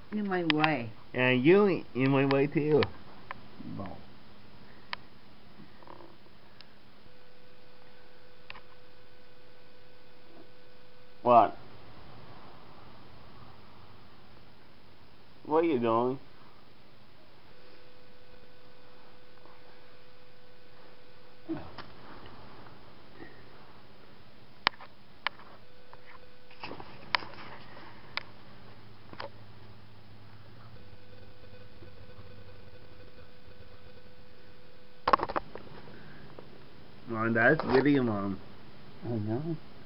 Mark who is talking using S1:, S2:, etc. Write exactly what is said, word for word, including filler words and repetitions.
S1: In my way.
S2: And you in my way too.
S1: Ball.
S2: What? What are you doing? Mom, that's video, Mom.
S1: I know.